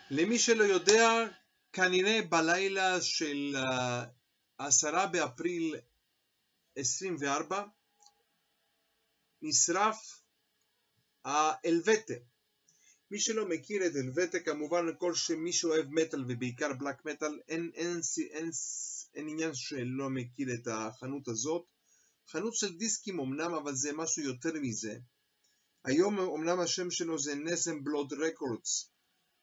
למי שלא יודע, כנראה בלילה של 10 באפריל 24 נשרף האלווטה. מי שלא מכיר את אלווטה, כמובן כל שמי שאוהב מטל ובעיקר בלק מטל, אין עניין שלא מכיר את החנות הזאת. חנות של דיסקים אמנם, אבל זה משהו יותר מזה. היום אמנם השם שלו זה נסם בלוד רקורדס,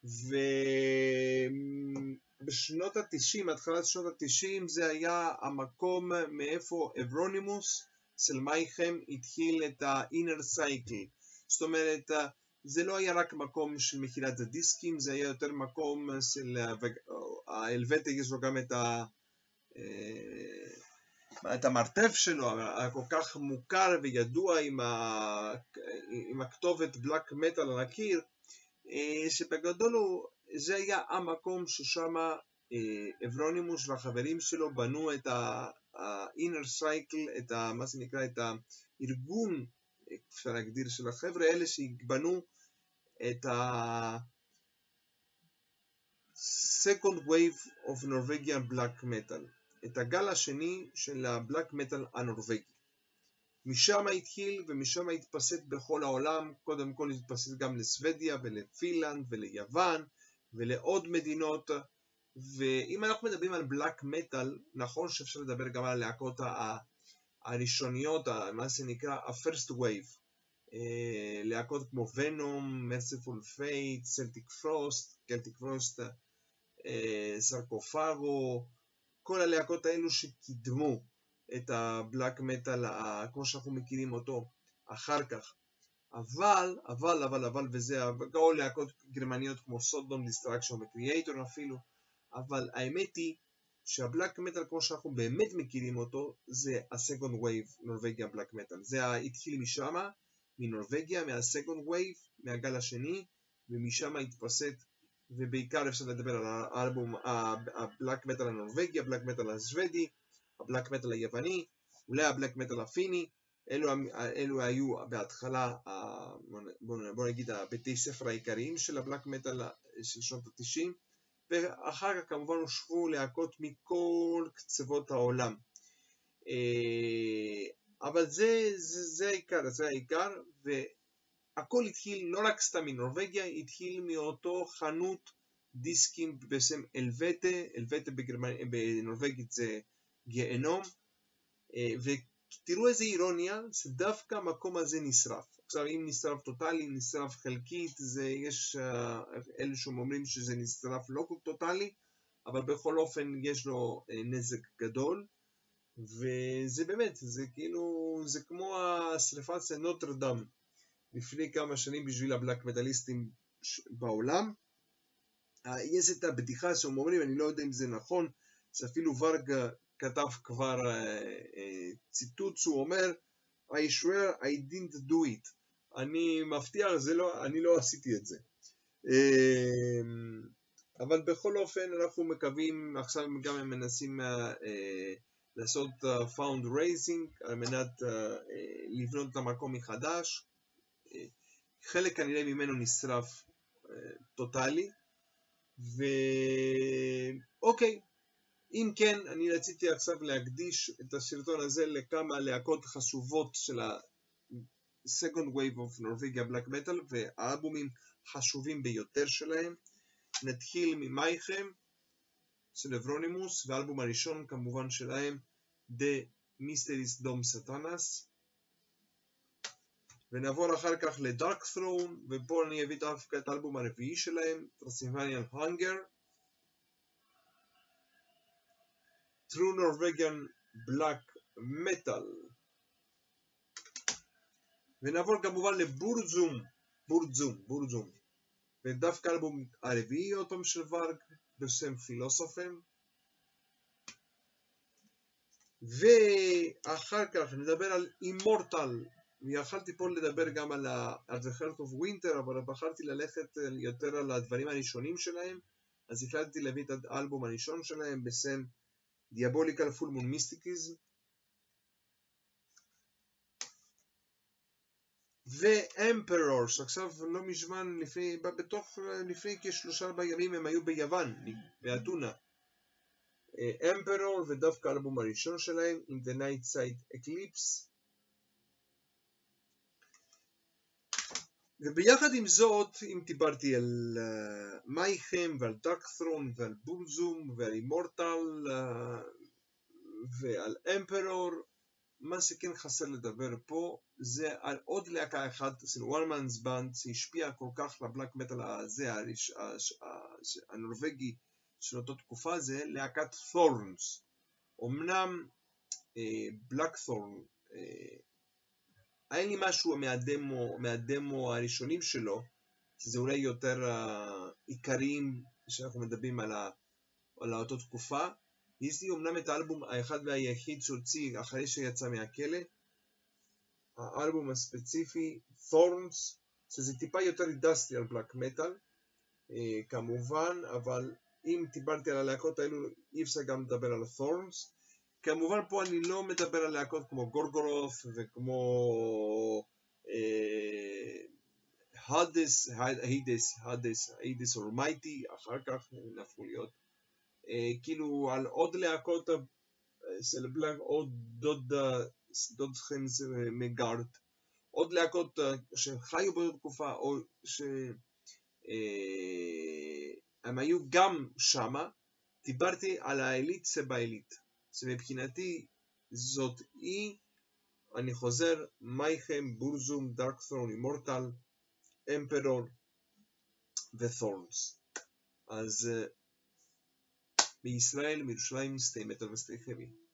ובשנות ה-90, התחלת שנות ה-90, זה היה המקום מאיפה אברונימוס אצל מייכם התחיל את ה-inner cycle. זאת אומרת, זה לא היה רק מקום של מכירת הדיסקים, זה היה יותר מקום של האלווטה, יש לו גם את המרתף שלו, כל כך מוכר וידוע עם הכתובת בלק מטל על הקיר, שבגדול זה היה המקום ששם אברונימוס והחברים שלו בנו את ה-inner cycle, מה זה נקרא, את הארגון, אפשר להגדיר, של החבר'ה האלה שבנו את ה-second wave of Norwegian black metal, את הגל השני של הבלק מטל הנורווגי. משם התחיל ומשם התפשט בכל העולם. קודם כל התפשט גם לסוודיה ולפינלנד וליוון ולעוד מדינות. ואם אנחנו מדברים על בלק מטל, נכון שאפשר לדבר גם על הלהקות הראשוניות, מה שנקרא ה-first wave, להקות כמו ונום, מרסיפול פייט, סלטיק פרוסט, סרקופאגו, כל הלהקות האלו שקידמו את הבלק מטל כמו שאנחנו מכירים אותו אחר כך. אבל, וזה גם להקות גרמניות כמו סודום, דיסטרקשן וקריאייטור אפילו, אבל האמת היא שהבלק מטל כמו שאנחנו באמת מכירים אותו, זה הסקונד וייב נורווגיה בלק מטל. זה התחיל משם, מנורווגיה, מהסקונד וייב, מהגל השני, ומשם התפשט, ובעיקר אפשר לדבר על האלבום, הבלק מטל הנורווגי, הבלק מטל השוודי, הבלק מטל היווני, אולי הבלק מטל הפיני. אלו היו בהתחלה, בוא נגיד, הבתי ספר העיקריים של הבלק מטל של שנות ה-90, ואחר כך כמובן הושפעו להקות מכל קצוות העולם. אבל זה העיקר, והכל התחיל לא רק סתם מנורווגיה, התחיל מאותו חנות דיסקים בשם אלווטה בנורווגית זה גיהנום, ותראו איזה אירוניה, שדווקא המקום הזה נשרף. עכשיו אם נשרף טוטלי, נשרף חלקית, יש אלה שאומרים שזה נשרף לא טוטלי, אבל בכל אופן יש לו נזק גדול, וזה באמת, זה כאילו, זה כמו השריפת של נוטרדם לפני כמה שנים בשביל הבלק מטליסטים בעולם. יש את הבדיחה שאומרים, אני לא יודע אם זה נכון, שאפילו ורג כתב כבר ציטוט שהוא אומר, I swear I didn't do it. אני מבטיח, אני לא עשיתי את זה. אבל בכל אופן אנחנו מקווים, עכשיו גם הם מנסים לעשות fundraising על מנת לבנות את המקום מחדש. חלק כנראה ממנו נשרף טוטלי. ואוקיי, אם כן, אני רציתי עכשיו להקדיש את הסרטון הזה לכמה להקות חשובות של ה-Second Wave of Norwegia Black Metal, והאלבומים חשובים ביותר שלהם. נתחיל ממייכם, של אברונימוס, והאלבום הראשון כמובן שלהם, The Mysteries Dom Satanas. ונעבור אחר כך לדארק ת'רון, ופה אני אביא דווקא את האלבום הרביעי שלהם, Transylvanian Hunger, True Norwegian Black Metal. ונעבור כמובן לבורזום, ודווקא האלבום הרביעי עוד פעם של ורג, בשם פילוסופם. ואחר כך נדבר על אימורטל, ויכלתי פה לדבר גם על The Heart of Winter, אבל בחרתי ללכת יותר על הדברים הראשונים שלהם, אז החלטתי להביא את האלבום הראשון שלהם בשם Diabolical Full Moon Mysticism. ואמפרור, שעכשיו לא מזמן, לפני כ3-4 ימים הם היו ביוון, באתונה. אמפרור, ודווקא האלבום הראשון שלהם, In the Night Side Eclipse. וביחד עם זאת, אם דיברתי על מייכם ועל דארקת'רון ועל בולזום ועל אימורטל ועל אמפרור, מה שכן חסר לדבר פה זה על עוד להקה אחת, זה one man's band, שהשפיע כל כך לבלק מטל הזה, הנורווגי של אותו תקופה, זה להקת Thorns. אמנם בלקת'ורן, היה לי משהו מהדמו הראשונים שלו, שזה אולי יותר עיקריים שאנחנו מדברים על אותו תקופה. יש לי אמנם את האלבום האחד והיחיד שהוציא אחרי שיצא מהכלא, האלבום הספציפי Thorns, שזה טיפה יותר אינדסטריאל בלק מטל כמובן, אבל אם דיברתי על הלהקות האלו אי אפשר גם לדבר על Thorns. כמובן פה אני לא מדבר על להקות כמו גורגורות וכמו היידס אורמייטי, אחר כך נהפכו להיות כאילו על עוד להקות של בלק, עוד דודכם מגארד, עוד להקות שחיו באותה תקופה או שהם היו גם שמה. דיברתי על העילית שבעילית, שמבחינתי זאת אני חוזר, מייכם, בולזום, דארקת'רון, אימורטל, אמפרור ות'ורנס. אז בישראל, מירושלים, סטי מטל וסטי חבי.